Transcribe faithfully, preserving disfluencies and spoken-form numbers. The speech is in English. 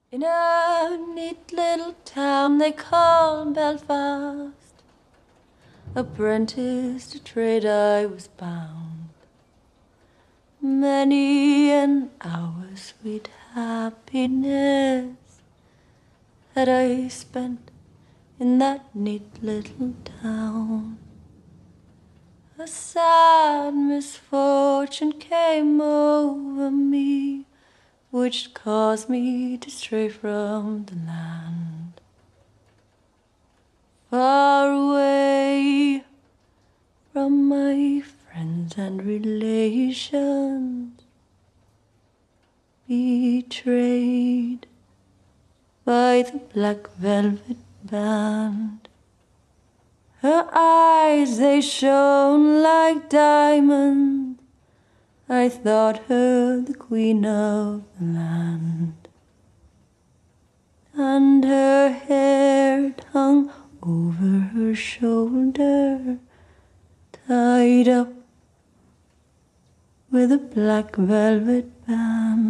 In a neat little town they call Belfast, apprentice to trade I was bound. Many an hour sweet happiness had I spent in that neat little town. A sad misfortune came over me, which caused me to stray from the land. Far away from my friends and relations, betrayed by the black velvet band. Her eyes, they shone like diamonds, I thought her the queen of the land. And her hair hung over her shoulder, tied up with a black velvet band.